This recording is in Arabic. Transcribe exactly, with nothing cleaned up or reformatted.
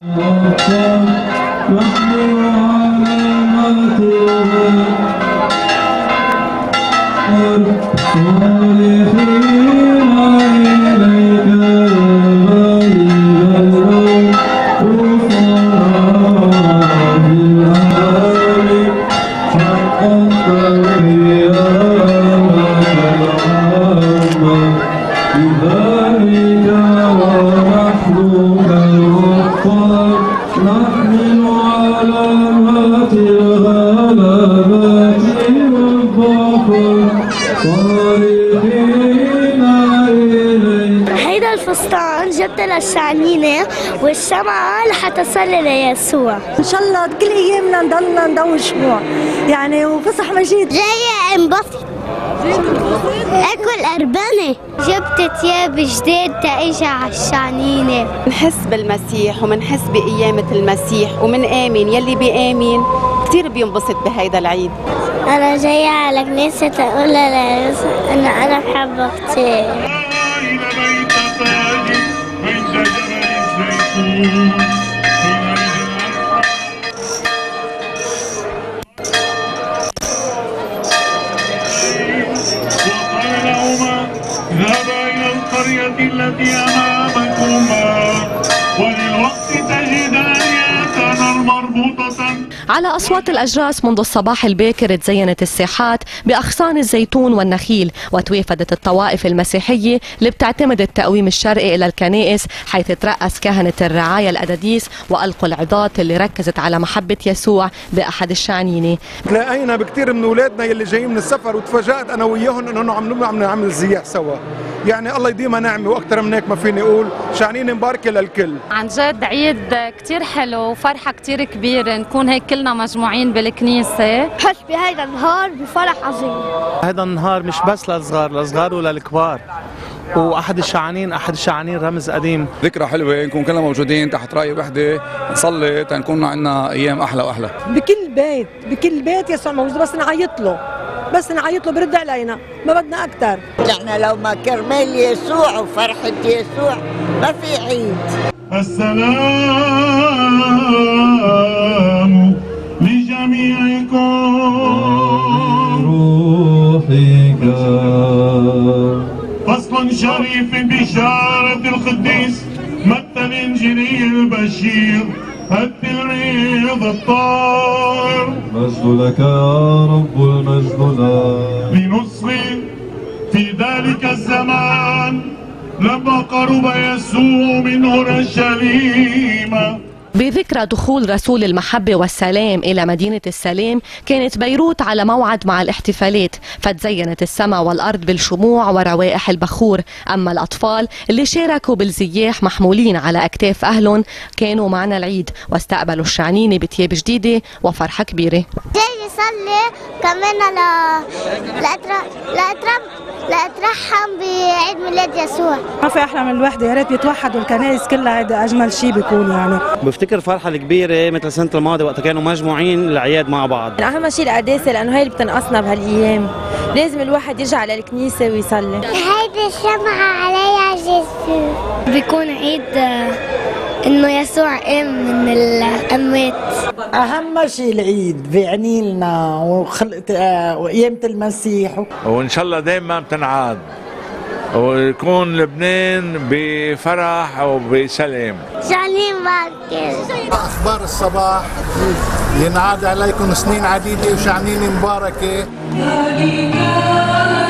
هيدا الفستان جبته للشعنينة والشمعة لحتى تصلي ليسوع. ان شاء الله كل ايامنا نضلنا نضوي شموع يعني وفصح مجيد. جاية انبسط اكل أربانة. جبت ثياب جديد تاجي على الشعنينة. بنحس بالمسيح ومنحس بقيامة المسيح ومنآمن يلي بيآمن كثير بينبسط بهيدا العيد. أنا جاية على كنيسة أقول لها إن أنا بحبها كثير. ذهب إلى القرية التي أمامكما وللوقت تجدان ياتنا مربوطة. على أصوات الأجراس منذ الصباح الباكر تزينت الساحات بأغصان الزيتون والنخيل، وتوافدت الطوائف المسيحية اللي بتعتمد التقويم الشرقي إلى الكنائس، حيث ترأس كهنة الرعاية الأداديس وألقوا العظات اللي ركزت على محبة يسوع بأحد الشعنينة. تلاقينا بكثير من أولادنا يلي جايين من السفر وتفاجأت أنا وياهم إنه عم عم نعمل زياح سوا. يعني الله يديمها نعمة وأكثر من هيك ما فيني أقول. شعنينة مباركة للكل. عن جد عيد كثير حلو وفرحة كثير كبيرة نكون هيك كلنا مجموعين بالكنيسة. بحس بهيدا النهار بفرح عظيم. هذا النهار مش بس للصغار، للصغار وللكبار. واحد الشعانين احد الشعانين رمز قديم. ذكرى حلوه نكون كلنا موجودين تحت رايه وحده نصلي تنكون عندنا ايام احلى واحلى. بكل بيت بكل بيت يسوع موجود، بس نعيط له بس نعيط له برد علينا، ما بدنا اكثر. نحن لو ما كرمال يسوع وفرحه يسوع ما في عيد. السلام لجميعكم. روحك فصل شريف بشارة القديس متى الإنجيلي البشير التلميذ الطاهر. المجد لك يا رب، المجد لك. لنصغي في ذلك الزمان لما قرب يسوع من أورشليم. بذكرى دخول رسول المحبة والسلام إلى مدينة السلام، كانت بيروت على موعد مع الاحتفالات، فتزينت السماء والأرض بالشموع وروائح البخور. أما الأطفال اللي شاركوا بالزياح محمولين على أكتاف أهلهم كانوا معنا العيد، واستقبلوا الشعنينة بثياب جديدة وفرحة كبيرة. جاي يصلي كمان ل لأترحم لأترحم بعيد ميلاد يسوع. ما في أحلى من الوحدة، يا ريت يتوحدوا الكنائس كلها، هذا أجمل شيء بيكون. يعني بفتكر فرحة الكبيرة مثل السنة الماضية وقت كانوا مجموعين الأعياد مع بعض. أهم شيء القداسة، لأنه هي اللي بتنقصنا بهالأيام، لازم الواحد يرجع على الكنيسة ويصلي. هيدي الشمعة عليها جسر. بيكون عيد إنه يسوع قام من الأموات. أهم شيء العيد بيعني لنا وخلق وقيامة المسيح، وإن شاء الله دائما بتنعاد ويكون لبنان بفرح وبسلام. شعنين باكر. أخبار الصباح، ينعاد عليكم سنين عديدة وشعنين مباركة.